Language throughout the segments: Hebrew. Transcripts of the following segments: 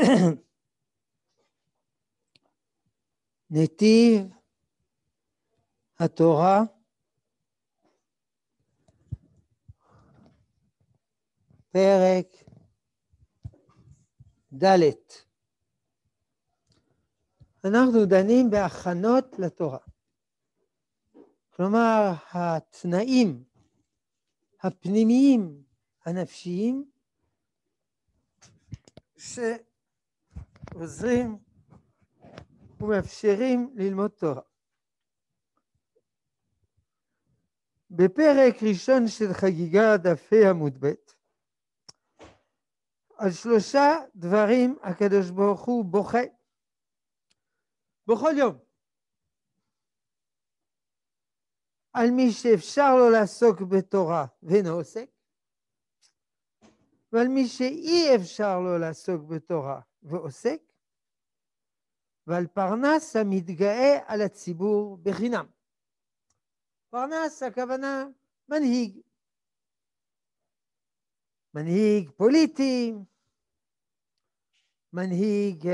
נתיב התורה פרק ד'. אנחנו דנים בהכנות לתורה. כלומר, התנאים הפנימיים הנפשיים שעוזרים ומאפשרים ללמוד תורה. בפרק ראשון של חגיגה דפי עמוד ב' על 3 דברים הקדוש ברוך הוא בוכה בכל יום. על מי שאפשר לו לעסוק בתורה ואינו עוסק, ועל מי שאי אפשר לו לעסוק בתורה ועוסק, ועל פרנס המתגאה על הציבור בחינם. פרנס הכוונה מנהיג. מנהיג פוליטי, מנהיג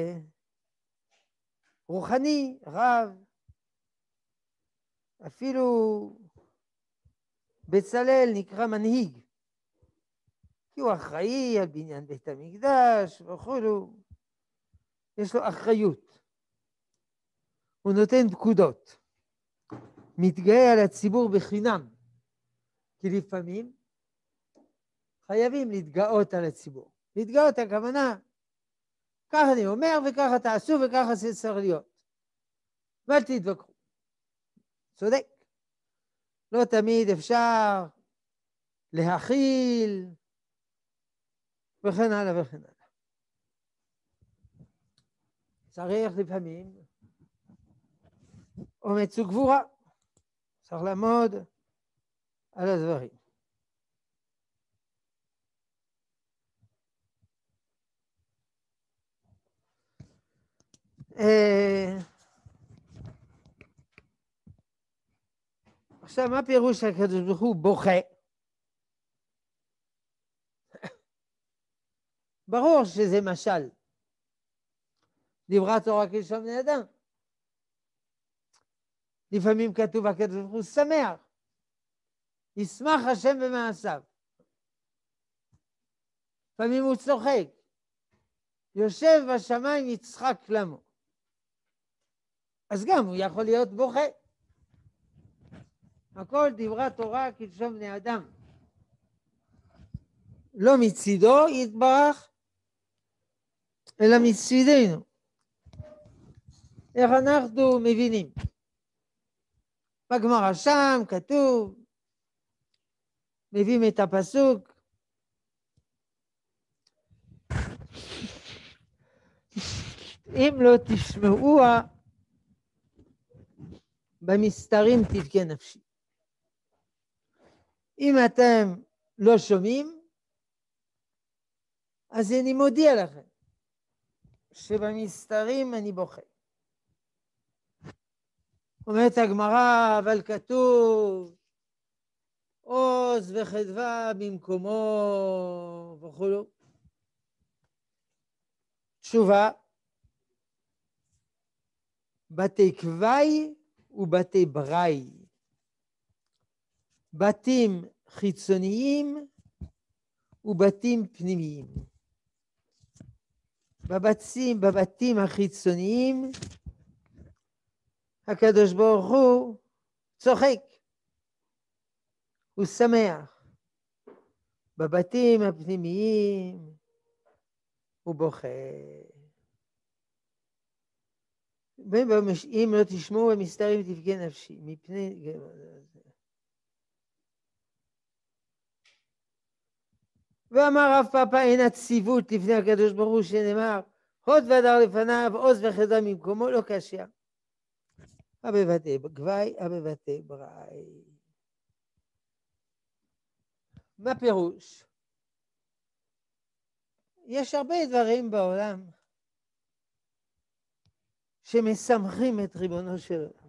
רוחני, רב, אפילו בצלאל נקרא מנהיג, כי הוא אחראי על בניין בית המקדש וכולו, יש לו אחריות, הוא נותן פקודות, מתגאה על הציבור בחינם, כי לפעמים חייבים להתגאות על הציבור. להתגאות הכוונה, כך אני אומר וככה תעשו וככה זה צריך להיות, ואל תתווכחו. צודק, לא תמיד אפשר להכיל וכן הלאה וכן הלאה. צריך לפעמים אומץ וגבורה, צריך לעמוד על הדברים. עכשיו, מה פירוש הקדוש ברוך הוא בוכה? ברור שזה משל. דברה תורה כלשון בני אדם. לפעמים כתוב הקדוש ברוך הוא שמח. ישמח השם במעשיו. לפעמים הוא צוחק. יושב בשמיים יצחק למו. אז גם הוא יכול להיות בוכה. הכל דברה תורה כלשון בני אדם. לא מצידו יתברך, אלא מצידנו. איך אנחנו מבינים? בגמרא שם כתוב, מביאים את הפסוק, אם לא תשמעוה במסתרים תבכה נפשי. אם אתם לא שומעים, אז אני מודיע לכם שבמסתרים אני בוכה. אומרת הגמרא, אבל כתוב עוז וחדווה במקומו וכולו. תשובה, בתי כווי ובתי בראי, בתים חיצוניים ובתים פנימיים. בבתים החיצוניים הקדוש ברוך הוא צוחק, הוא שמח. בבתים הפנימיים הוא בוכה. אם לא תשמעו במסתרים תבכה נפשי, מפני ואמר רב פאפא אין הציוות לפני הקדוש ברוך הוא שנאמר הוד והדר לפניו עוז וחדווה ממקומו, לא קשה. הבבתי כווי הבבתי בראי. מה פירוש? יש הרבה דברים בעולם שמשמחים את ריבונו של עולם.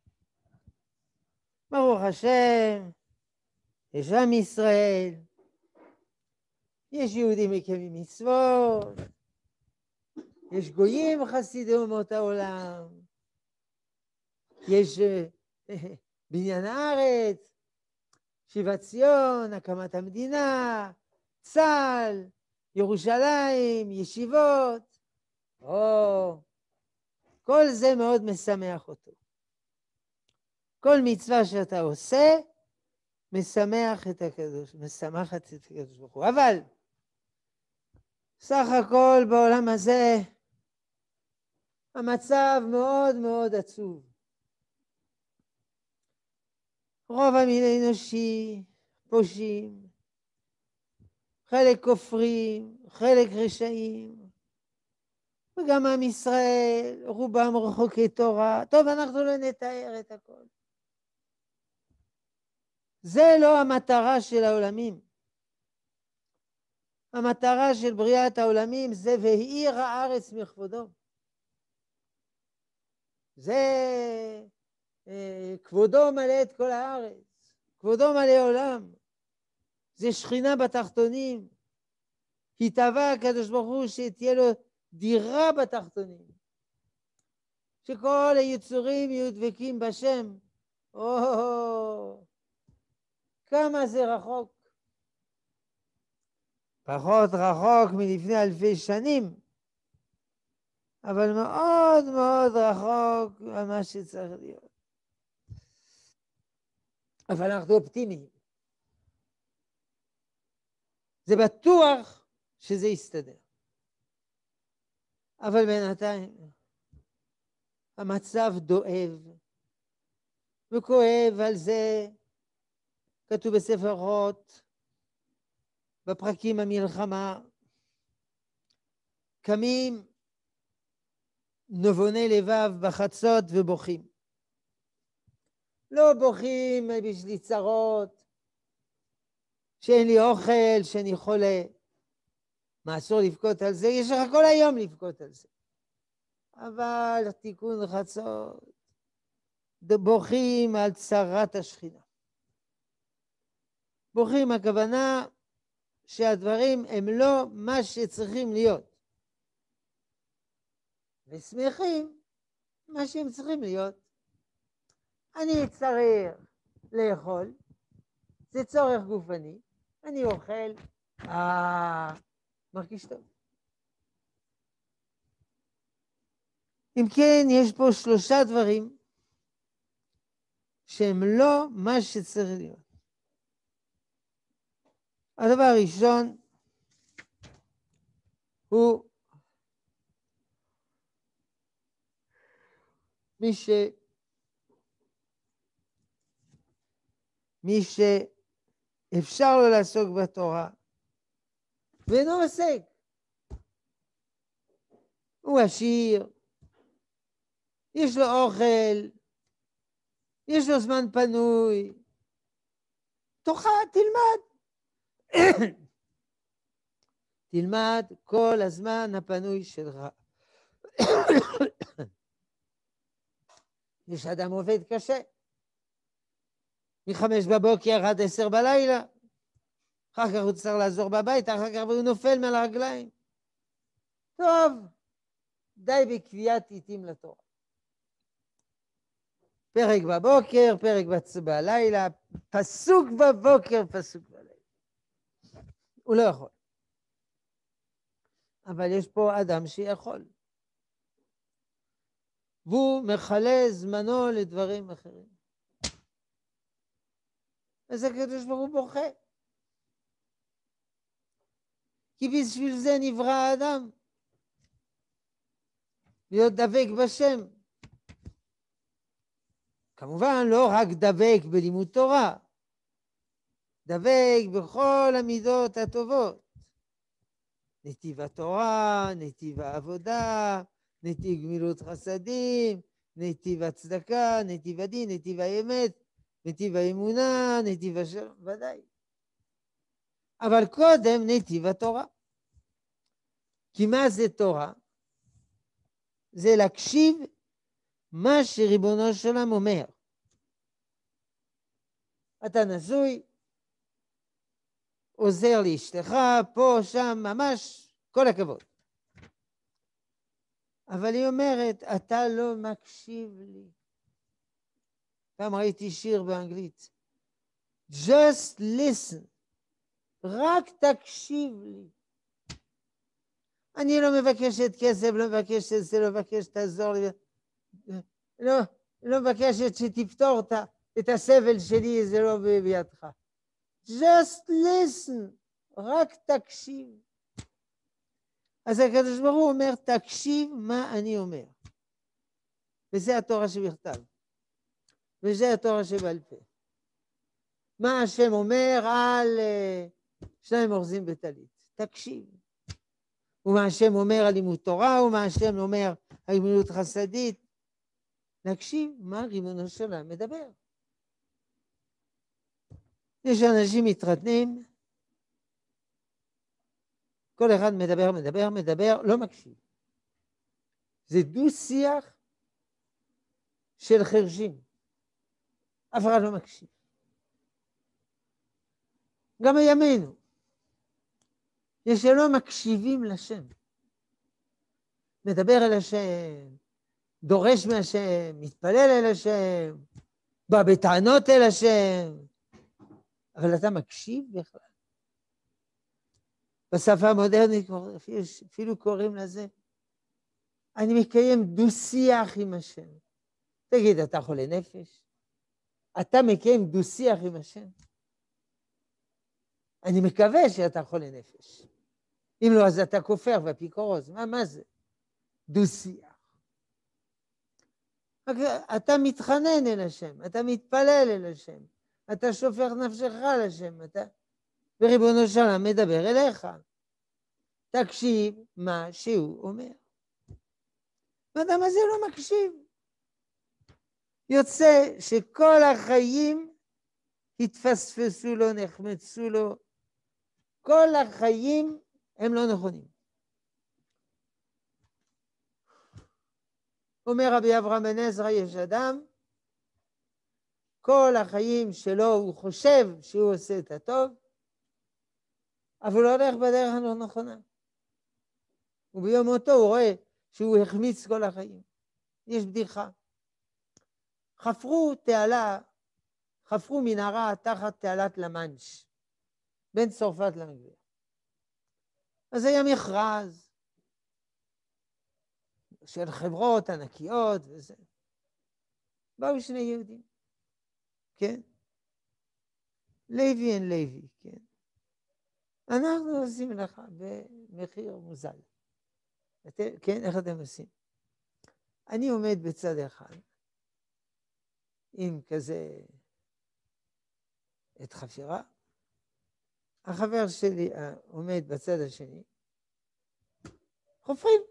ברוך השם, יש עם ישראל, יש יהודים מקיימים מצוות, יש גויים חסידי אומות העולם, יש בניין הארץ, שיבת ציון, הקמת המדינה, צה"ל, ירושלים, ישיבות, כל זה מאוד משמח אותו. כל מצווה שאתה עושה, משמחת את הקדוש ברוך הוא. אבל סך הכל בעולם הזה המצב מאוד מאוד עצוב. רוב המין האנושי פושעים, חלק כופרים, חלק רשעים, וגם עם ישראל, רובם רחוקי תורה. טוב, אנחנו לא נתאר את הכל. זה לא המטרה של העולמים. המטרה של בריאת העולמים זה והאיר הארץ מכבודו. זה כבודו מלא את כל הארץ, כבודו מלא עולם. זה שכינה בתחתונים. התאווה הקדוש ברוך הוא שתהיה לו דירה בתחתונים. שכל היצורים יהיו דבקים בשם. כמה זה רחוק. פחות רחוק מלפני אלפי שנים, אבל מאוד מאוד רחוק ממה שצריך להיות. אבל אנחנו אופטימיים. זה בטוח שזה יסתדר. אבל בינתיים המצב דואב וכואב. על זה כתוב בספר אורות, בפרקים המלחמה, קמים נבוני לבב בחצות ובוכים. לא בוכים בשביל צרות, שאין לי אוכל, שאני חולה. מה, אסור לבכות על זה? יש לך כל היום לבכות על זה. אבל תיקון חצות, בוכים על צרת השכינה. בוכים, הכוונה שהדברים הם לא מה שצריכים להיות. ושמחים מה שהם צריכים להיות. אני צריך לאכול, זה צורך גופני, אני אוכל, מרגיש טוב. אם כן, יש פה 3 דברים שהם לא מה שצריך להיות. הדבר הראשון הוא מי שאפשר לו לעסוק בתורה ואינו עוסק. הוא עשיר, יש לו אוכל, יש לו זמן פנוי, תוכל, תלמד. תלמד כל הזמן הפנוי שלך. יש אדם עובד קשה, מ-5 בבוקר עד 10 בלילה, אחר כך הוא צריך לעזור בבית, אחר כך הוא נופל מעל הרגליים. טוב, די בקביעת עיתים לתורה. פרק בבוקר, פרק בלילה, פסוק בבוקר, פסוק בלילה. הוא לא יכול. אבל יש פה אדם שיכול. והוא מכלה זמנו לדברים אחרים. אז הקדוש ברוך הוא בוכה. כי בשביל זה נברא האדם. להיות דבק בשם. כמובן לא רק דבק בלימוד תורה. דבק בכל המידות הטובות. נתיב התורה, נתיב העבודה, נתיב גמילות חסדים, נתיב הצדקה, נתיב הדין, נתיב האמת, נתיב האמונה, נתיב השם, ודאי. אבל קודם נתיב התורה. כי מה זה תורה? זה להקשיב מה שריבונו של עולם אומר. אתה נשוי, עוזר לאשתך, פה, שם, ממש, כל הכבוד. אבל היא אומרת, אתה לא מקשיב לי. פעם ראיתי שיר באנגלית, just listen, רק תקשיב לי. אני לא מבקשת כסף, לא מבקשת זה, לא מבקשת תעזור לי, לא מבקשת שתפתור את הסבל שלי, זה לא בידך. just listen, רק תקשיב. אז הקדוש ברוך הוא אומר, תקשיב מה אני אומר. וזה התורה שבכתב. וזה התורה שבעל פה. מה השם אומר על שניים אורזים בטלית? תקשיב. ומה השם אומר על לימוד תורה, ומה השם אומר על גמילות חסדית. להקשיב מה ריבונו של עולם מדבר. יש אנשים מתחתנים, כל אחד מדבר, לא מקשיב. זה דו שיח של חרשים. אף אחד לא מקשיב. גם בימינו. יש שלא מקשיבים לשם. מדבר אל השם, דורש מהשם, מתפלל אל השם, בא בטענות אל השם. אבל אתה מקשיב בכלל. בשפה המודרנית אפילו קוראים לזה, אני מקיים דו שיח עם השם. תגיד, אתה חולה נפש? אתה מקיים דו שיח עם השם? אני מקווה שאתה חולה נפש. אם לא, אז אתה כופר ואפיקורוס. מה זה? דו שיח. אתה מתחנן אל השם, אתה מתפלל אל השם, אתה שופך נפשך לשם, וריבונו של עולם מדבר אליך. תקשיב מה שהוא אומר. ואדם הזה לא מקשיב. יוצא שכל החיים התפספסו לו, נחמצו לו. כל החיים הם לא נכונים. אומר רבי אברהם בן עזרא, יש אדם, כל החיים שלו הוא חושב שהוא עושה את הטוב, אבל הוא הולך בדרך הלא נכונה. וביום מותו הוא רואה שהוא החמיץ כל החיים. יש בדיחה. חפרו מנהרה תחת תעלת למאנש, בין צרפת לאנגליה. אז היה מכרז של חברות ענקיות וזה. באו שני יהודים, כן? לוי אין לוי, כן? אנחנו עושים לך במחיר מוזל. כן, איך אתם עושים? אני עומד בצד אחד, עם כזה את חפירה, החבר שלי עומד בצד השני, חופרים,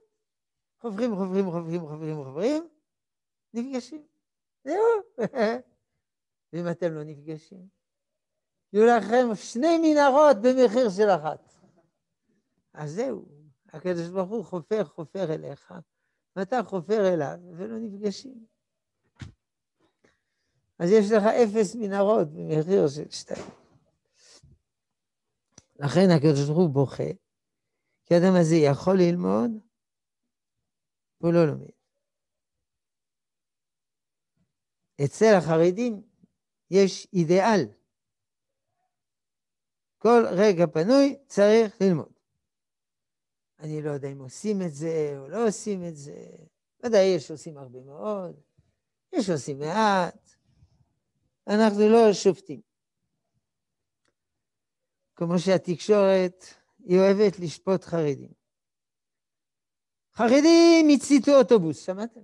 נפגשים. זהו. ואם אתם לא נפגשים, יהיו לכם שני מנהרות במחיר של אחת. אז זהו, הקדוש ברוך הוא חופר אליך, ואתה חופר אליו, ולא נפגשים. אז יש לך 0 מנהרות במחיר של 2. לכן הקדוש ברוך הוא בוכה, כי האדם הזה יכול ללמוד, והוא לא לומד. אצל החרדים יש אידיאל. כל רגע פנוי צריך ללמוד. אני לא יודע אם עושים את זה או לא עושים את זה. ודאי יש עושים הרבה מאוד, יש עושים מעט. אנחנו לא שופטים. כמו שהתקשורת היא אוהבת לשפוט חרדים. חרדים הציתו אוטובוס, שמעתם?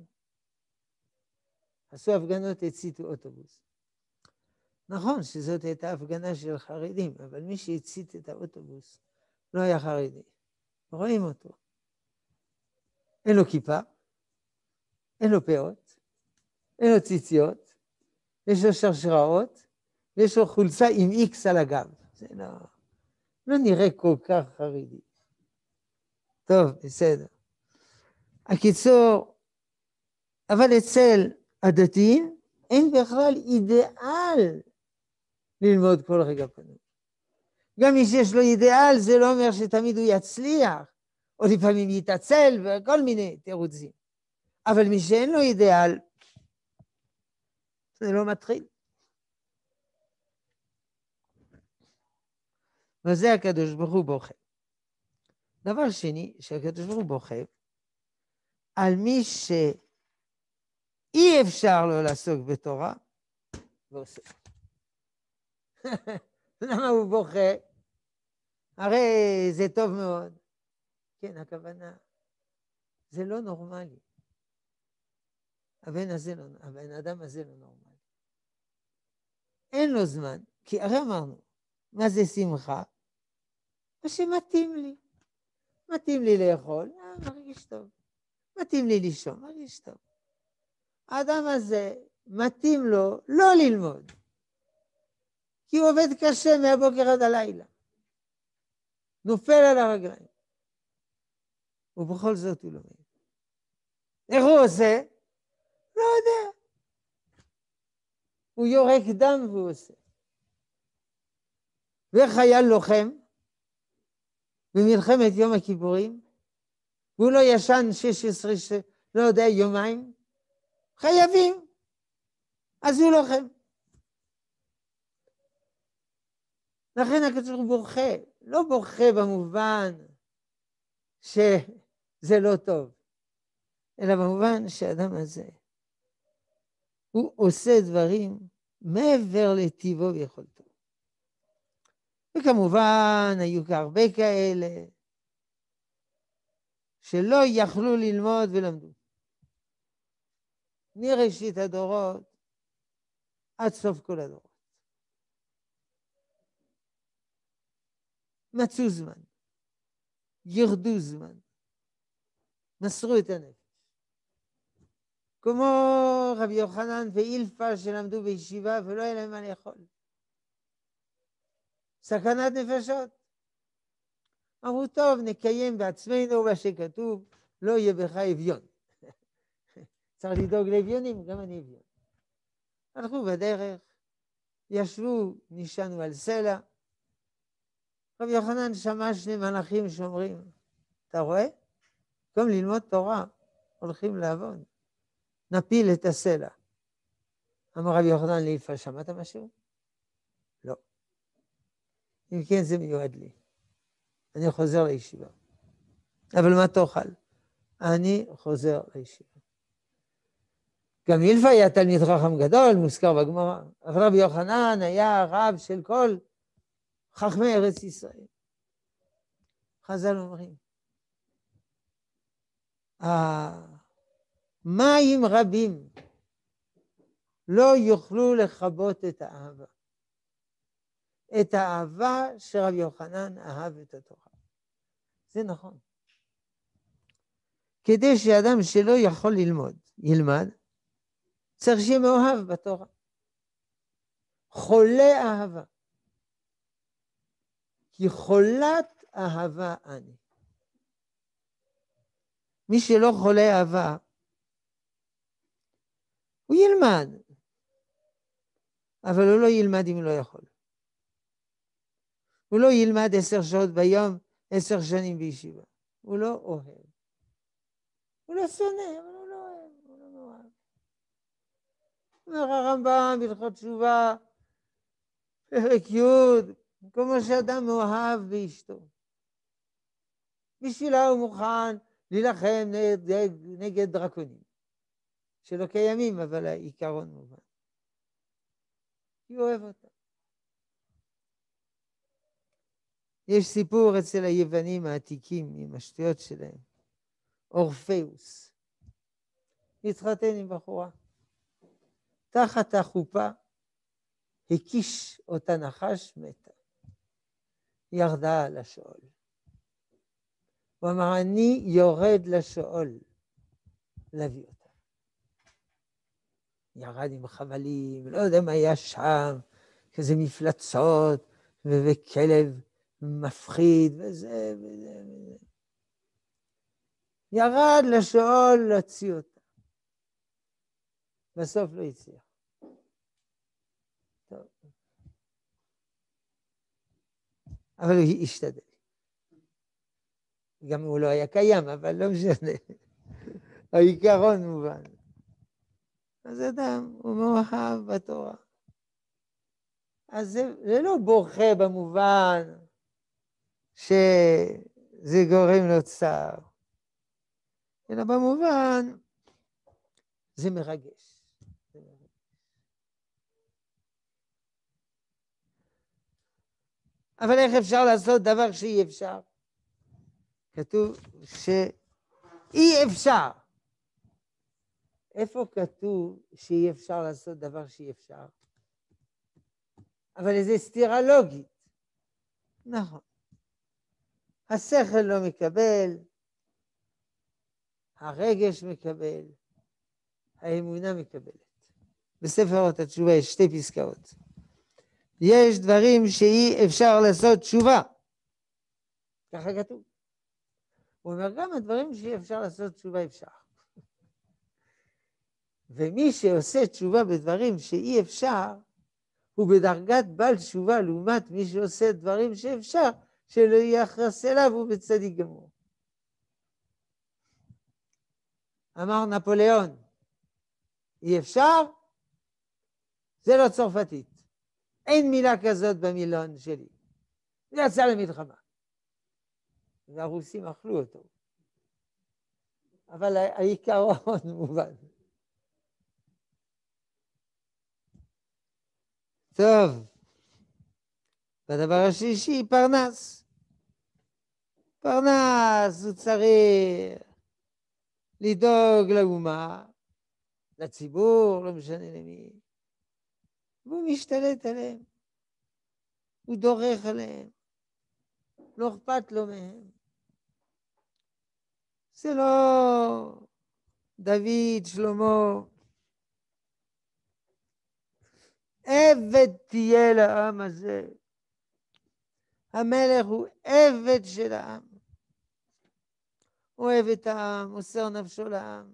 עשו הפגנות, הציתו אוטובוס. נכון שזאת הייתה הפגנה של חרדים, אבל מי שהצית את האוטובוס לא היה חרדי. רואים אותו. אין לו כיפה, אין לו פאות, אין לו ציציות, יש לו שרשראות, ויש לו חולצה עם איקס על הגב. זה לא נראה כל כך חרדי. טוב, בסדר. הקיצור, אבל אצל הדתיים אין בכלל אידיאל ללמוד כל רגע פנוי. גם מי שיש לו אידיאל, זה לא אומר שתמיד הוא יצליח, או לפעמים יתעצל וכל מיני תירוצים. אבל מי שאין לו אידיאל, זה לא מתחיל. וזה הקדוש ברוך הוא בוכה. דבר שני, שהקדוש ברוך הוא בוכה, על מי שאי אפשר לו לעסוק בתורה, ועושה. למה הוא בוכה? הרי זה טוב מאוד. כן, הכוונה, זה לא נורמלי. הבן אדם הזה לא נורמלי. אין לו זמן, כי הרי אמרנו, מה זה שמחה? מה שמתאים לי. מתאים לי לאכול, מרגיש טוב. מתאים לי לישון, מרגיש טוב. האדם הזה מתאים לו לא ללמוד, כי הוא עובד קשה מהבוקר עד הלילה. נופל על הרגליים. ובכל זאת הוא לומד. איך הוא עושה? לא יודע. הוא יורק דם והוא עושה. וחייל לוחם במלחמת יום הכיפורים, והוא לא ישן 16, לא יודע, יומיים, חייבים. אז הוא לוחם. לכן הקדוש ברוך הוא בוכה, לא בוכה במובן שזה לא טוב, אלא במובן שהאדם הזה, הוא עושה דברים מעבר לטיבו ויכולתו. וכמובן היו הרבה כאלה שלא יכלו ללמוד ולמדו. מראשית הדורות עד סוף כל הדורות. מצאו זמן, ירדו זמן, מסרו את הנפש. כמו רבי יוחנן ואילפה שלמדו בישיבה ולא היה להם מה לאכול. סכנת נפשות. אמרו, טוב, נקיים בעצמנו מה שכתוב, לא יהיה בך אביון. צריך לדאוג לאביונים, גם אני אביון. הלכו בדרך, ישבו, נשענו על סלע. רבי יוחנן שמע שני מלאכים שאומרים, אתה רואה? במקום ללמוד תורה, הולכים לעבוד. נפיל את הסלע. אמר רבי יוחנן לאילפה, שמעת משהו? לא. אם כן, זה מיועד לי. אני חוזר לישיבה. אבל מה תאכל? אני חוזר לישיבה. גם אילפה היה תלמיד חכם גדול, מוזכר בגמרא. אבל רבי יוחנן היה רב של כל חכמי ארץ ישראל. חז"ל אומרים, מים רבים לא יוכלו לכבות את האהבה. את האהבה שרבי יוחנן אהב את התורה. זה נכון. כדי שאדם שלא יכול ללמוד, ילמד, צריך שיהיה מאוהב בתורה. חולה אהבה. כי חולת אהבה אני. מי שלא חולה אהבה, הוא ילמד. אבל הוא לא ילמד אם הוא לא יכול. הוא לא ילמד 10 שעות ביום, 10 שנים בישיבה. הוא לא אוהב. הוא לא שונא, אבל הוא לא אוהב, הוא לא מאוהב. אומר הרמב"ם בהלכות תשובה, פרק י', כמו שאדם מאוהב באשתו. בשבילה הוא מוכן להילחם נגד דרקונים, שלא קיימים, אבל העיקרון מובן. כי הוא אוהב אותה. יש סיפור אצל היוונים העתיקים עם השטויות שלהם. אורפאוס התחתן עם בחורה. תחת החופה הקיש אותה נחש מתה. ירדה על השאול. הוא אמר, אני יורד לשאול להביא אותה. ירד עם חבלים, לא יודע מה היה שם, כזה מפלצות וכלב מפחיד וזה וזה וזה. ירד לשאול להוציא אותה. בסוף לא הצליח. טוב. אבל הוא השתדל. גם הוא לא היה קיים, אבל לא משנה. העיקרון מובן. אז אדם הוא מאוהב בתורה. אז זה לא בוכה במובן שזה גורם לו צער, אלא במובן זה מרגש. אבל איך אפשר לעשות דבר שאי אפשר? כתוב שאי אפשר. איפה כתוב שאי אפשר לעשות דבר שאי אפשר? אבל איזו סתירה לוגית. נכון. השכל לא מקבל, הרגש מקבל, האמונה מקבלת. בספר אורות התשובה יש 2 פסקאות. יש דברים שאי אפשר לעשות תשובה. ככה כתוב. הוא אומר גם הדברים שאי אפשר לעשות תשובה אפשר. ומי שעושה תשובה בדברים שאי אפשר, הוא בדרגת בעל תשובה לעומת מי שעושה דברים שאפשר, שלא יחרס אליו, הוא בצדיק גמור. אמר נפוליאון, אי אפשר? זה לא צרפתית. אין מילה כזאת במילון שלי. זה יצא למלחמה. והרוסים אכלו אותו. אבל העיקרון מובן. טוב. והדבר השלישי, פרנס. פרנס הוא צריך לדאוג לאומה, לציבור, לא משנה למי. והוא משתלט עליהם. הוא דורך עליהם. לא אכפת לו מהם. זה לא דוד, שלמה. עבד תהיה לעם הזה. המלך הוא עבד של העם. אוהב את העם, מוסר נפשו לעם.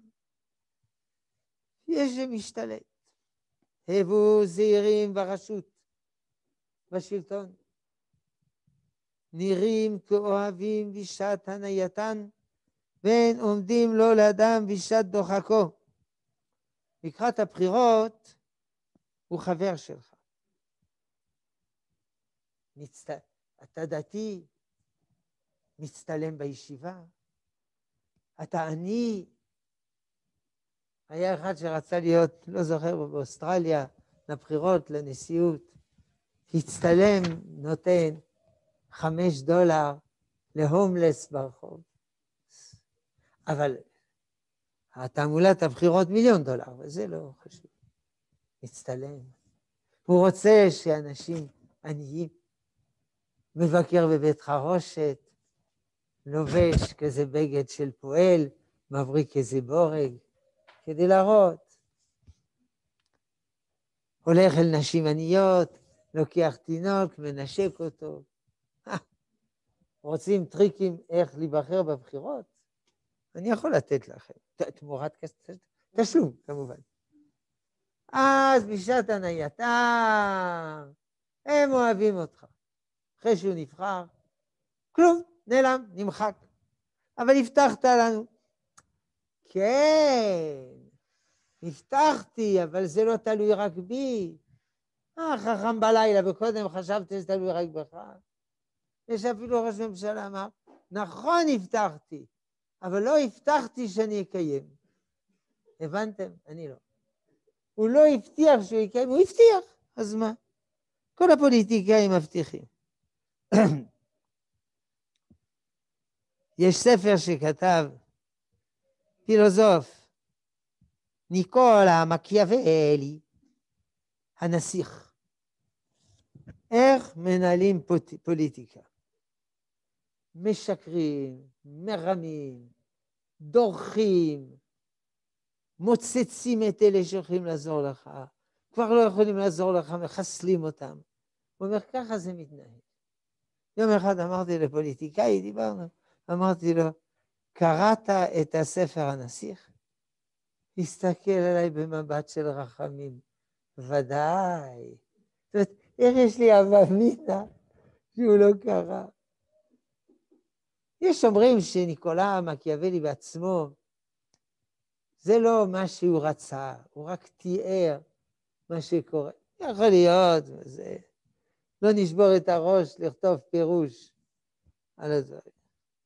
יש שמשתלט. הבו זהירים ברשות, בשלטון. נראים כאוהבים בשעת הנייתן, ואין עומדים לו לאדם בשעת דוחקו. לקראת הבחירות הוא חבר שלך. אתה דתי, מצטלם בישיבה. אתה עני. היה אחד שרצה להיות, לא זוכר, באוסטרליה, לבחירות, לנשיאות. הצטלם, נותן $5 להומלס ברחוב. אבל התעמולת הבחירות $1,000,000, וזה לא חשוב. מצטלם. הוא רוצה שאנשים עניים, מבקר בבית חרושת, לובש כזה בגד של פועל, מבריק כזה בורג, כדי להראות. הולך אל נשים עניות, לוקח תינוק, מנשק אותו. רוצים טריקים איך להיבחר בבחירות? אני יכול לתת לכם, תמורת תשלום כמובן. אז בשעת הנייתם, הם אוהבים אותך. אחרי שהוא נבחר, כלום, נעלם, נמחק. אבל הבטחת לנו. כן, הבטחתי, אבל זה לא תלוי רק בי. חכם בלילה, וקודם חשבתי שזה תלוי רק בך. יש אפילו ראש ממשלה אמר, נכון הבטחתי, אבל לא הבטחתי שאני אקיים. הבנתם? אני לא. הוא לא הבטיח שהוא יקיים, הוא הבטיח. אז מה? כל הפוליטיקאים מבטיחים. יש ספר שכתב פילוסוף, ניקולה מקיאוולי, הנסיך. איך מנהלים פוליטיקה? משקרים, מרמים, דורכים, מוצצים את אלה שיכולים לעזור לך, כבר לא יכולים לעזור לך, מחסלים אותם. הוא אומר, ככה זה מתנהל. יום אחד אמרתי לפוליטיקאי, דיברנו, אמרתי לו, קראת את הספר הנסיך? הסתכל עליי במבט של רחמים. ודאי. זאת אומרת, איך יש לי אבמינה שהוא לא קרא? יש אומרים שניקולה מקיאוולי בעצמו זה לא מה שהוא רצה, הוא רק תיאר מה שקורה. יכול להיות, זה... לא נשבור את הראש לכתוב פירוש על הדברים.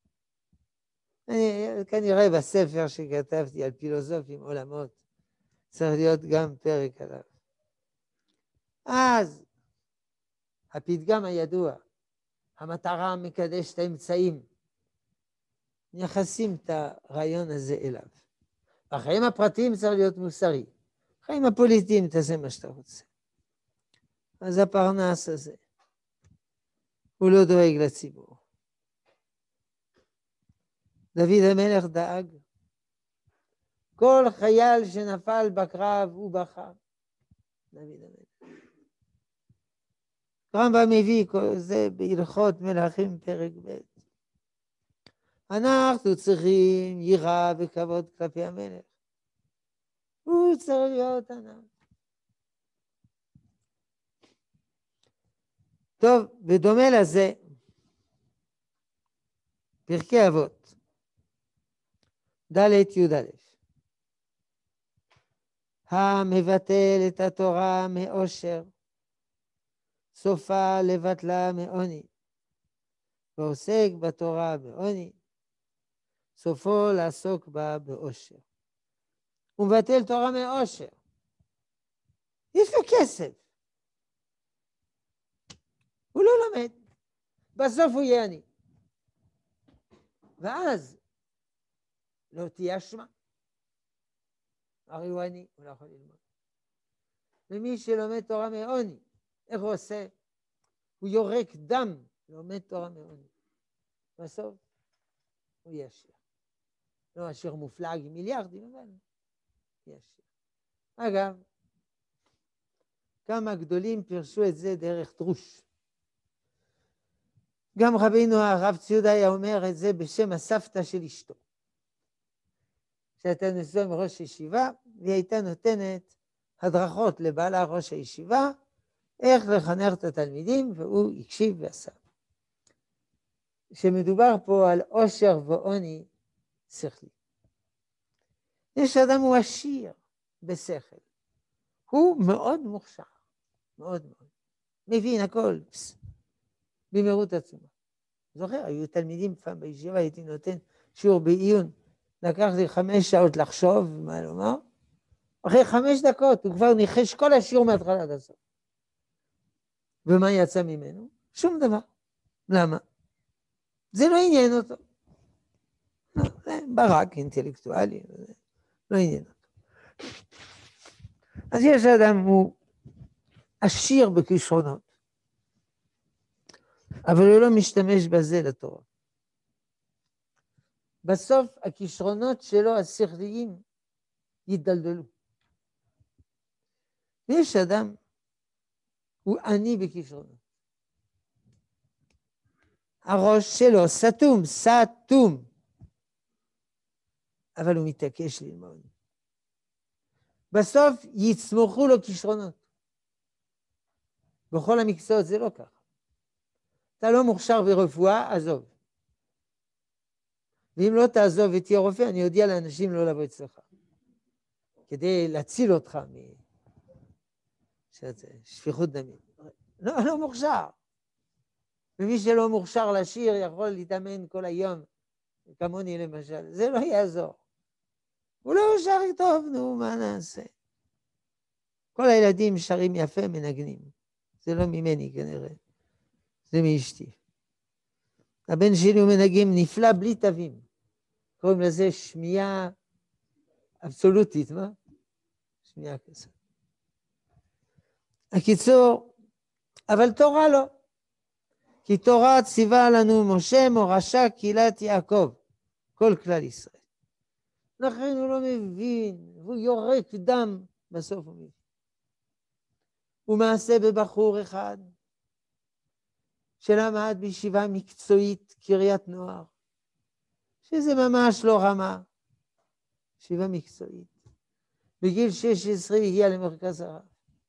כנראה בספר שכתבתי על פילוסופים עולמות, צריך להיות גם פרק עליו. אז הפתגם הידוע, המטרה מקדש את האמצעים, נייחסים את הרעיון הזה אליו. החיים הפרטיים צריך להיות מוסרי, החיים הפוליטיים תעשה מה שאתה רוצה. אז הפרנס הזה, הוא לא דואג לציבור. דוד המלך דאג. כל חייל שנפל בקרב הוא בכה. דוד המלך. רמב"ם מביא זה בהלכות מלכים פרק ב'. אנחנו צריכים יראה וכבוד כלפי המלך. הוא צריך להיות ענב. טוב, ודומה לזה, פרקי אבות, ד' י"א. המבטל את התורה מאושר, סופה לבטלה מעוני, ועוסק בתורה בעוני, סופו לעסוק בה באושר. הוא מבטל תורה מאושר. יש לו כסף. הוא לא לומד. בסוף הוא יהיה עני. ואז לא תהיה אשמה. הרי הוא עני, הוא לא יכול ללמוד. ומי שלומד תורה מעוני, איך הוא עושה? הוא יורק דם, לומד תורה מעוני. בסוף הוא יהיה עשיר. לא עשיר מופלג עם מיליארדים, אבל יהיה עשיר. אגב, כמה גדולים פרשו את זה דרך דרוש. גם רבינו הרב ציודה היה אומר את זה בשם הסבתא של אשתו. שהייתה נשואה מראש הישיבה, והיא הייתה נותנת הדרכות לבעלה ראש הישיבה, איך לחנך את התלמידים, והוא הקשיב ועשה. שמדובר פה על עושר ועוני שכלי. יש אדם הוא עשיר בשכל. הוא מאוד מוכשר, מאוד מאוד. מבין הכל, במהירות עצומה. זוכר, היו תלמידים פעם בישיבה, הייתי נותן שיעור בעיון, לקח לי 5 שעות לחשוב מה לומר, אחרי 5 דקות הוא כבר ניחש כל השיעור מההתחלה עד הסוף. ומה יצא ממנו? שום דבר. למה? זה לא עניין אותו. לא, זה ברק אינטלקטואלי, לא עניין אותו. אז יש אדם הוא עשיר בכישרונות, אבל הוא לא משתמש בזה לתורה. בסוף הכישרונות שלו השכליים ידלדלו. ויש אדם הוא עני בכישרונות. הראש שלו סתום, אבל הוא מתעקש ללמוד. בסוף יצמחו לו כישרונות. בכל המקצועות זה לא ככה. אתה לא מוכשר ברפואה, עזוב. ואם לא תעזוב ותהיה רופא, אני אודיע לאנשים לא לבוא אצלך. כדי להציל אותך משפיכות דמים. לא מוכשר. ומי שלא מוכשר לשיר יכול להתאמן כל היום, כמוני למשל. זה לא יעזור. הוא לא שר טוב, נו, מה נעשה? כל הילדים שרים יפה, מנגנים. זה לא ממני כנראה. זה מאשתי. הבן שלי הוא מנגן נפלא בלי תווים. קוראים לזה שמיעה אבסולוטית, מה? שמיעה כזאת. הקיצור, אבל תורה לא. כי תורה ציווה לנו משה מורשה קהילת יעקב, כל כלל ישראל. לכן הוא לא מבין, הוא יורק דם, בסוף הוא מבין. הוא מעשה בבחור אחד, שלמד בישיבה מקצועית קריית נוער, שזה ממש לא רמה, ישיבה מקצועית. בגיל 16 הגיע למרכז הרב.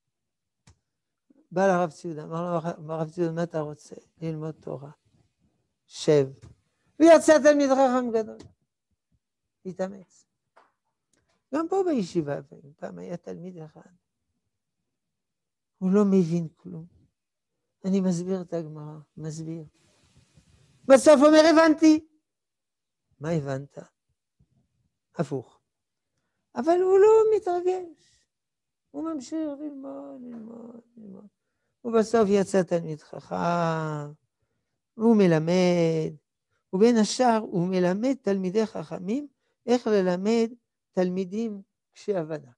בא לרב ציודה, אמר לו, הרב ציודה, מה אתה רוצה? ללמוד תורה. שב. ויצא תלמיד חכם גדול. התאמץ. גם פה בישיבה, פעם היה תלמיד אחד, הוא לא מבין כלום. אני מסביר את הגמרא, מסביר. בסוף אומר, הבנתי. מה הבנת? הפוך. אבל הוא לא מתרגש. הוא ממשיך ללמוד. ובסוף יצא תלמיד חכם, הוא מלמד, ובין השאר הוא מלמד תלמידי חכמים איך ללמד תלמידים קשי הבנה.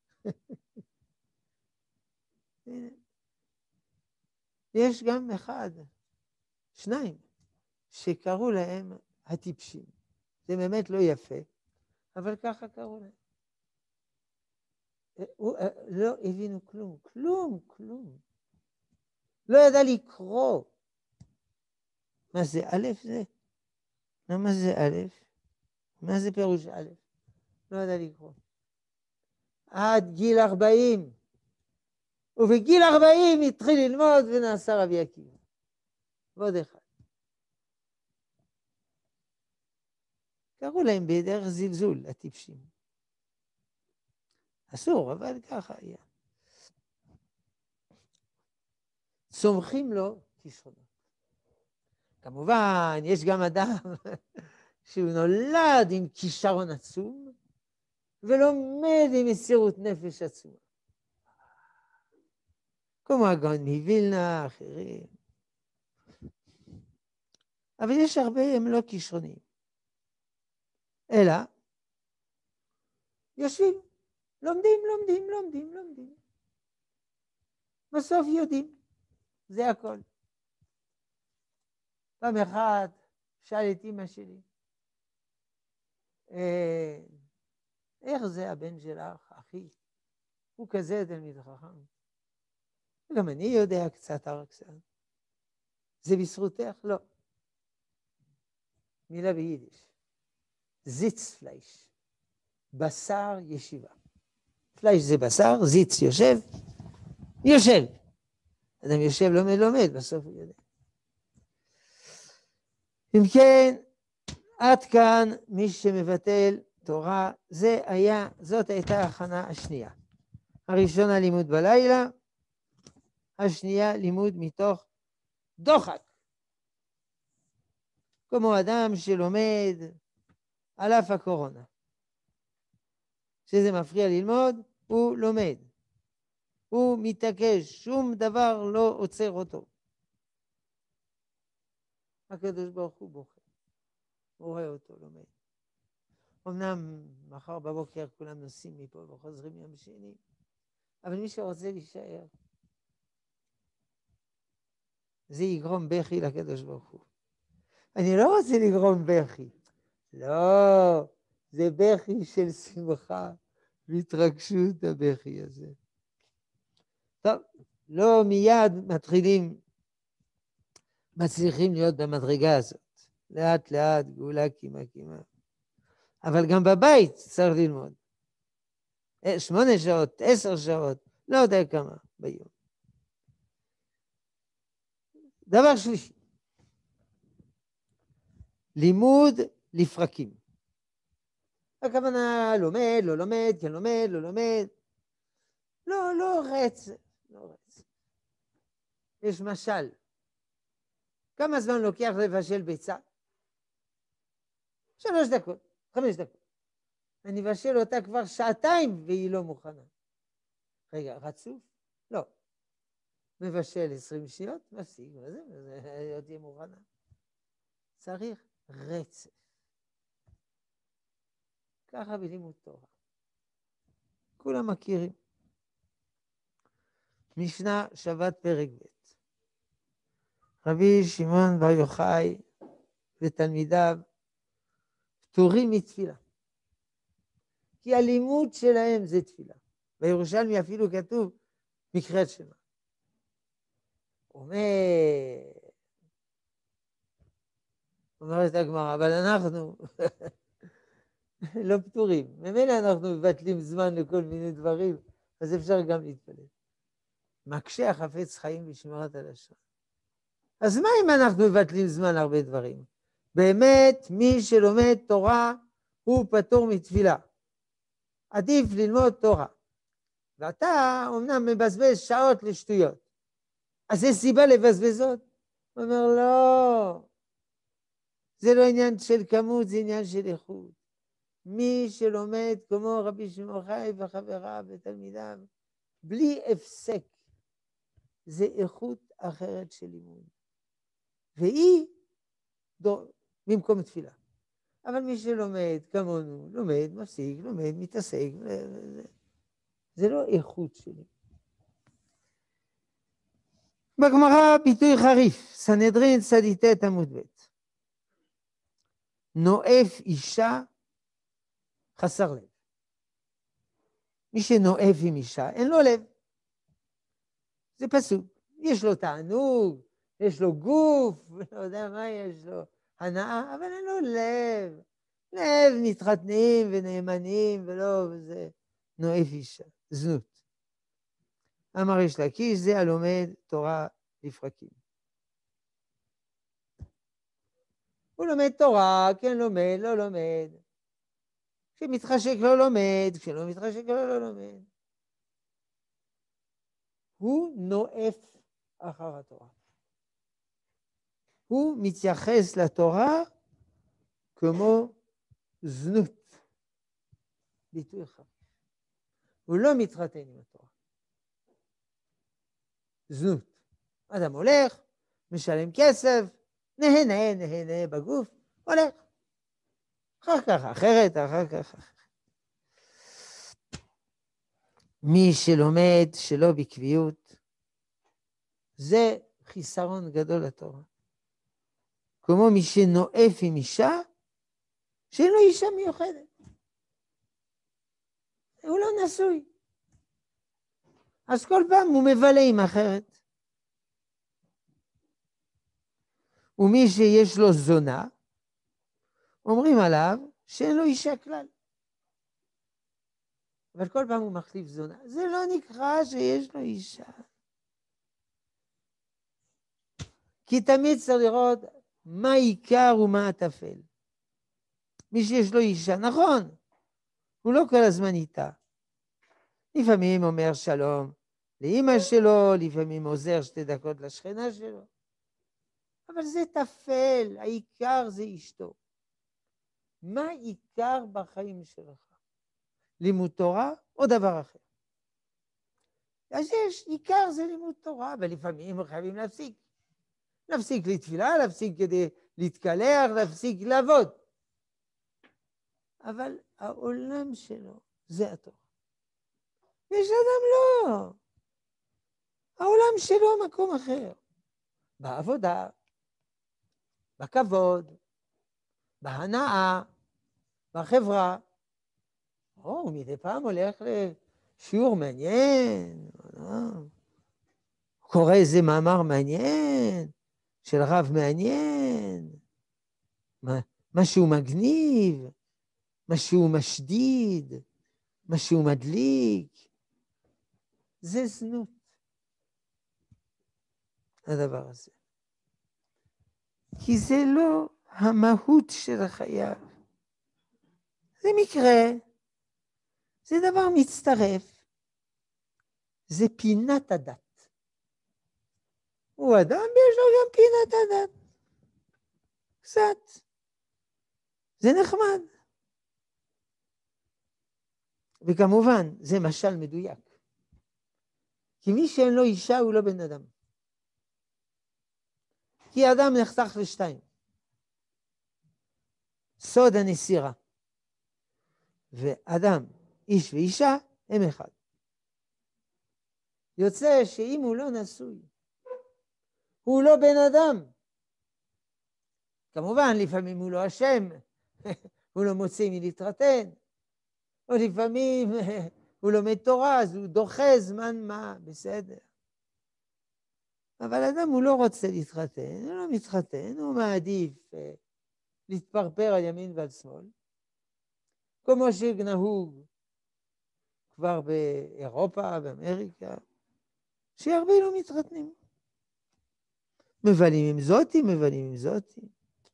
יש גם שניים, שקראו להם הטיפשים. זה באמת לא יפה, אבל ככה קראו להם. לא הבינו כלום. לא ידע לקרוא. מה זה א' זה? מה זה א'? מה זה פירוש א'? לא ידע לקרוא. עד גיל 40. ובגיל 40 התחיל ללמוד ונעשה רבי עקיבא. ועוד אחד. קראו להם בדרך זלזול, הטיפשים. אסור, אבל ככה היה. צומחים לו כישרונות. כמובן, יש גם אדם שהוא נולד עם כישרון עצום, ולומד עם מסירות נפש עצומה. כמו הגאון מווילנה, אחרים. אבל יש הרבה, הם לא כישרונים. אלא, יושבים, לומדים. בסוף יודעים. זה הכל. פעם אחת שאל את אמא שלי, איך זה הבן שלך, אחי? הוא כזה תלמיד חכם. גם אני יודע קצת. זה בזכותך? לא. מילה ביידיש. זיץ פלייש. בשר ישיבה. פלייש זה בשר, זיץ יושב. אדם יושב לומד, בסוף הוא יודע. אם כן, עד כאן מי שמבטל תורה, זאת הייתה ההכנה השנייה. הראשונה לימוד בלילה, השנייה לימוד מתוך דוחק. כמו אדם שלומד על אף הקורונה. שזה מפריע ללמוד, הוא לומד. הוא מתעקש, שום דבר לא עוצר אותו. הקדוש ברוך הוא בוחר. הוא רואה אותו לומד. אמנם מחר בבוקר כולם נוסעים מפה וחוזרים יום שני, אבל מי שרוצה להישאר, זה יגרום בכי לקדוש ברוך הוא. אני לא רוצה לגרום בכי. לא, זה בכי של שמחה והתרגשות הבכי הזה. טוב, לא מיד מצליחים להיות במדרגה הזאת. לאט לאט, גאולה קימה. אבל גם בבית צריך ללמוד. 8 שעות, 10 שעות, לא יודע כמה ביום. דבר שלישי. לימוד לפרקים. הכוונה לומד, לא לומד, כן לומד, לא לומד. לא רץ. יש משל. כמה זמן לוקח לבשל ביצה? 3 דקות, 5 דקות. אני מבשל אותה כבר 2 והיא לא מוכנה. רגע, רצוף? לא. מבשל 20 שניות, מפסיק, זה תהיה מוכנה. צריך רצף. ככה בלימוד תורה. כולם מכירים. משנה שבת פרק ב'. רבי שמעון בר יוחאי ותלמידיו פטורים מתפילה. כי הלימוד שלהם זה תפילה. בירושלמי אפילו כתוב מקראת שמע. אומרת הגמרא, אבל אנחנו לא פטורים. ממילא אנחנו מבטלים זמן לכל מיני דברים, אז אפשר גם להתפלל. מקשה החפץ חיים בשמירת הלשון. אז מה אם אנחנו מבטלים זמן הרבה דברים? באמת, מי שלומד תורה הוא פטור מתפילה. עדיף ללמוד תורה. ואתה אומנם מבזבז שעות לשטויות. אז יש סיבה לבזבז זאת? הוא אומר, לא. זה לא עניין של כמות, זה עניין של איכות. מי שלומד כמו רבי שמעון חי וחבריו ותלמידיו, בלי הפסק, זה איכות אחרת של לימוד. והיא במקום תפילה. אבל מי שלומד כמונו, לומד, מפסיק, לומד, מתעסק, זה לא איכות שלי. בגמרא ביטוי חריף, סנהדרין צ"ט עמוד ב'. נואף אישה חסר לב. מי שנואף עם אישה, אין לו לב. זה פסוק. יש לו תענוג, יש לו גוף, לא יודע מה יש לו, הנאה, אבל אין לו לב. לב מתחתנים ונאמנים ולא, וזה נואף אישה, זנות. אמר יש לקיש, זה הלומד תורה לפרקים. הוא לומד תורה, כן לומד, לא לומד. כשמתחשק לא לומד, כשלא מתחשק לא לומד. הוא נואף אחר התורה. הוא מתייחס לתורה כמו זנות. ביטוי אחד. הוא לא מתחתן עם התורה. זנות. אדם הולך, משלם כסף, נהנה בגוף, הולך. אחר כך, אחר כך. מי שלומד שלא בקביעות, זה חיסרון גדול לתורה. כמו מי שנואף עם אישה, שאין לו אישה מיוחדת. הוא לא נשוי. אז כל פעם הוא מבלה עם אחרת. ומי שיש לו זונה, אומרים עליו שאין לו אישה כלל. אבל כל פעם הוא מחליף זונה. זה לא נקרא שיש לו אישה. כי תמיד צריך לראות מה העיקר ומה הטפל. מי שיש לו אישה, נכון, הוא לא כל הזמן איתה. לפעמים אומר שלום לאמא שלו, לפעמים עוזר 2 דקות לשכנה שלו. אבל זה טפל, העיקר זה אשתו. מה העיקר בחיים שלך? לימוד תורה או דבר אחר? אז יש, עיקר זה לימוד תורה, ולפעמים חייבים להפסיק. להפסיק לתפילה, להפסיק כדי להתקלח, להפסיק לעבוד. אבל העולם שלו זה התורה. יש אדם לא. העולם שלו מקום אחר. בעבודה, בכבוד, בהנאה, בחברה. הוא מדי פעם הולך לשיעור מעניין, קורא איזה מאמר מעניין, של רב מעניין, משהו מגניב, משהו משדיד, משהו מדליק. זה זנות, הדבר הזה. כי זה לא המהות של החייו. זה מקרה, זה דבר מצטרף, זה פינת הדת. הוא אדם ויש לו גם פינת הדת. קצת. זה נחמד. וכמובן, זה משל מדויק. כי מי שאין לו אישה הוא לא בן אדם. כי האדם נחתך לשתיים. סוד הנסירה. ואדם, איש ואישה, הם אחד. יוצא שאם הוא לא נשוי, הוא לא בן אדם. כמובן, לפעמים הוא לא אשם, הוא לא מוצא מי להתרתן, או לפעמים הוא לומד תורה, אז הוא דוחה זמן מה, בסדר. אבל אדם הוא לא רוצה להתחתן, הוא לא מתחתן, הוא מעדיף להתפרפר על ימין ועל שמאל, כמו שנהוג כבר באירופה, באמריקה, שהרבה לא מתחתנים. מבלים עם זאתי, מבלים עם זאתי.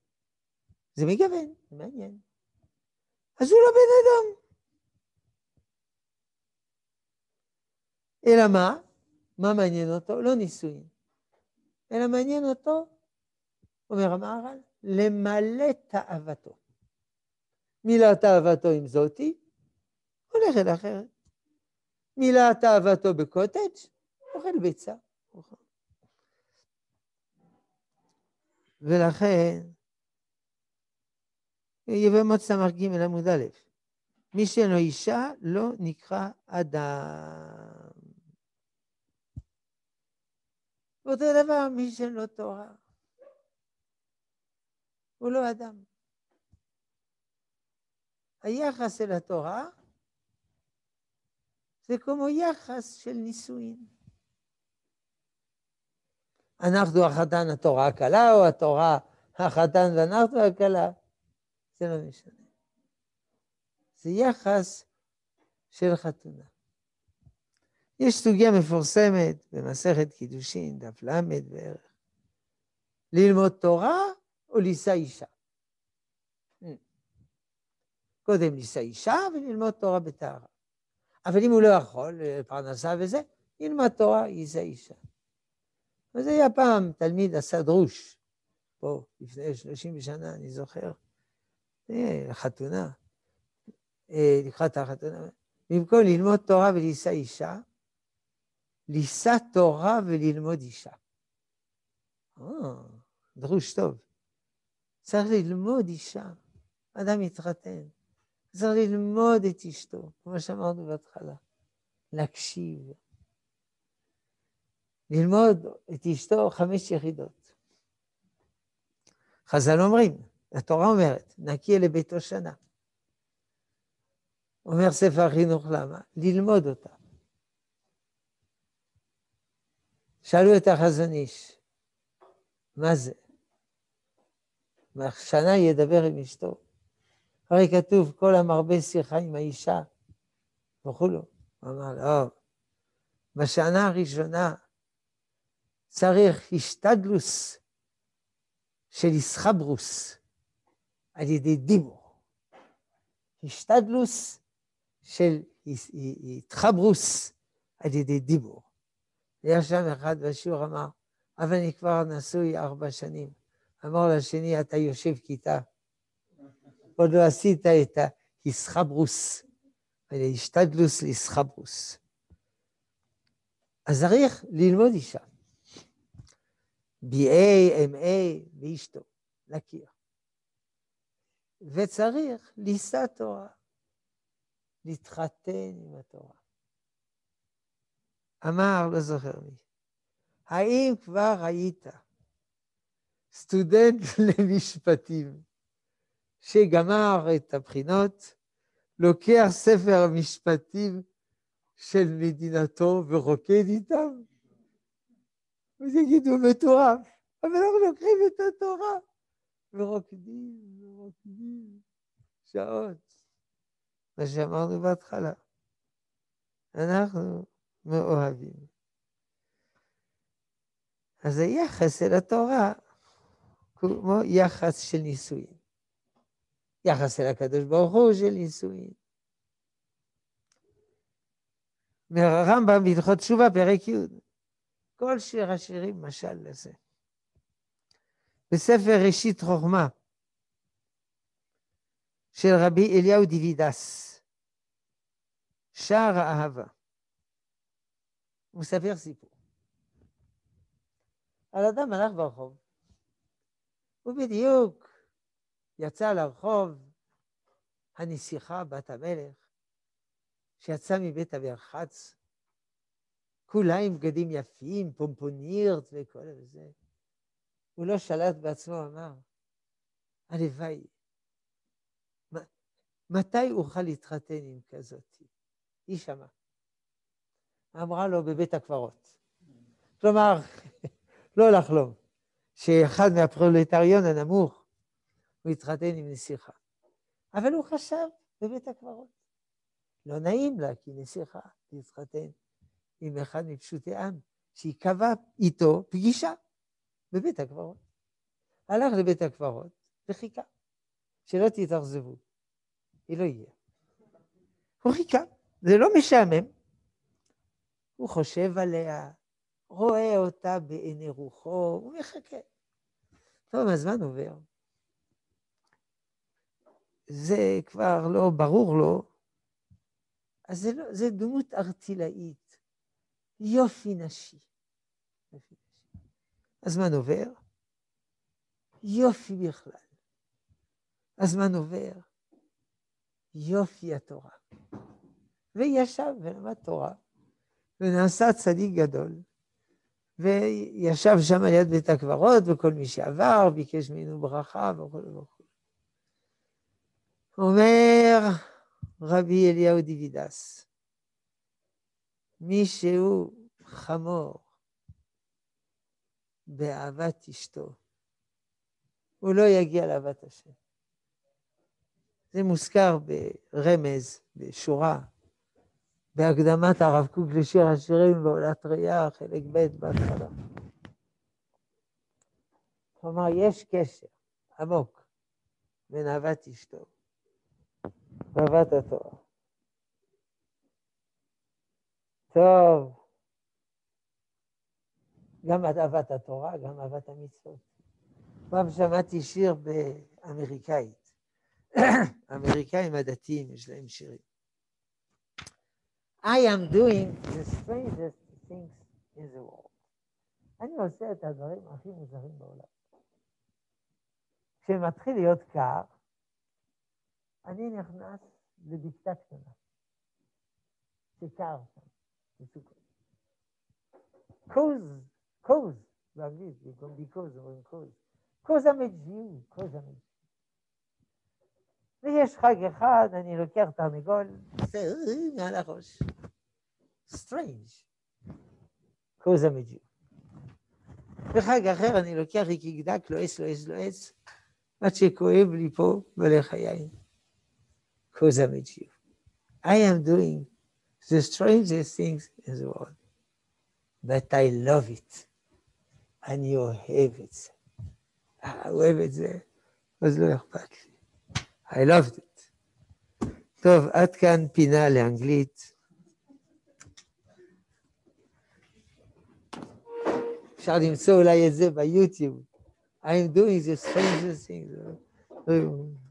זה מגוון, זה מעניין. אז הוא לא בן אדם. אלא מה? מה מעניין אותו? לא נישואין. אלא מעניין אותו, אומר המהר"ל, למלא תאוותו. מילא תאוותו עם זאתי, הולך אל אחרת. מילא תאוותו בקוטג', אוכל ביצה. ולכן, יבמות סמ"ך ג' עמוד א', מי שאין לו אישה לא נקרא אדם. ואותו דבר, מי שאין לו תורה, הוא לא אדם. היחס אל התורה זה כמו יחס של נישואין. אנחנו החתן, התורה הקלה, או התורה החתן ואנחנו הקלה, זה לא משנה. זה יחס של חתונה. יש סוגיה מפורסמת במסכת קידושין, דף למד בערך, ללמוד תורה או לישא אישה. קודם לישא אישה וללמוד תורה בטהרה. אבל אם הוא לא יכול, פרנסה וזה, ילמד תורה, יישא אישה. וזה היה פעם תלמיד עשה דרוש, פה לפני 30 שנה, אני זוכר, חתונה, לקראת החתונה, במקום ללמוד תורה ולישא אישה, לישא תורה וללמוד אישה. דרוש טוב. צריך ללמוד אישה. אדם מתחתן. צריך ללמוד את אשתו, כמו שאמרנו בהתחלה. להקשיב. ללמוד את אשתו 5 יחידות. חז"ל אומרים, התורה אומרת, נקי לביתו שנה. אומר ספר החינוך, למה? ללמוד אותה. שאלו את החזון איש, מה זה? שנה ידבר עם אשתו. הרי כתוב, כל המרבה שיחה עם האישה, וכולו. הוא אמר, לא, בשנה הראשונה צריך השתדלוס של ישחברוס על ידי דיבור. השתדלוס של התחברוס על ידי דיבור. היה שם אחד בשיעור אמר, אבל אני כבר נשוי 4 שנים. אמר לשני, אתה יושב כיתה. עוד לא עשית את הישחברוס, השתדלוס לישחברוס. אז צריך ללמוד אישה. BA, MA, ואשתו, להכיר. וצריך לישא תורה, להתחתן עם התורה. אמר, לא זוכר מי, האם כבר היית סטודנט למשפטים שגמר את הבחינות, לוקח ספר המשפטים של מדינתו ורוקד איתם? וזה מטורף, אבל אנחנו לוקחים את התורה ורוקדים שעות. מה שאמרנו בהתחלה, אנחנו מאוהבים. אז היחס אל התורה כמו יחס של נישואין. יחס אל הקדוש ברוך הוא של נישואין. מהרמב"ם בהלכות תשובה פרק י', כל שיר השירים משל לזה. בספר ראשית חוכמה של רבי אליהו דיווידס, שער האהבה, הוא מספר סיפור. על אדם הלך ברחוב, הוא בדיוק יצא לרחוב הנסיכה בת המלך, שיצא מבית המרחץ, כולה עם בגדים יפים, פומפונירט וכל זה. הוא לא שלט בעצמו, אמר, הלוואי, מתי אוכל להתחתן עם כזאת? היא שמעה. אמרה לו בבית הקברות. כלומר, לא לחלום, שאחד מהפרולטריון הנמוך, הוא התחתן עם נסיכה. אבל הוא חשב בבית הקברות. לא נעים לה, כי נסיכה להתחתן עם אחד מפשוטי עם, שהיא קבעה איתו פגישה בבית הקברות. הלך לבית הקברות וחיכה, שלא תתאכזבו, היא לא יהיה. הוא חיכה, זה לא משעמם. הוא חושב עליה, רואה אותה בעיני רוחו, הוא מחכה. טוב, הזמן עובר. זה כבר לא ברור לו, אז זה דמות ארטילאית, יופי נשי. הזמן עובר, יופי בכלל. הזמן עובר, יופי התורה. וישב ולמד תורה, ונעשה צדיק גדול, וישב שם על יד בית הקברות, וכל מי שעבר ביקש ממנו ברכה וכל וכו'. אומר רבי אליהו דיווידס, מי שהוא חמור באהבת אשתו, הוא לא יגיע לאהבת השם. זה מוזכר ברמז, בשורה, בהקדמת הרב קוק לשיר השירים בעולת ראייה, חלק ב' בהתחלה. כלומר, יש קשר עמוק בין אהבת אשתו ואהבת התורה. טוב, גם אהבת התורה, גם אהבת המצוות. פעם שמעתי שיר באמריקאית. האמריקאים הדתיים יש להם שירים. I am doing the strangest things in the world. אני עושה את הדברים הכי מוזרים בעולם. כשמתחיל להיות קר, אני נכנס לבקתה קטנה. שקר שם, בסוכות. קוז, באנגלית, במקום ביקוז, אומרים קוז. קוז המג'יו, קוז המג'יו. ויש חג אחד, אני לוקח תרנגול, עושה מעל הראש. סטרנג'. קוז המג'יו. בחג אחר אני לוקח כגדק, לועס, עד שכואב לי פה בלחיי. קוז המג'יו. I am doing the strangest things in the world. But I love it. אני אוהב את זה. אוהב את זה, אז לא אכפת לי. I loved it. טוב, עד כאן פינה לאנגלית. אפשר למצוא אולי את זה ביוטיוב. I'm doing the strangest things.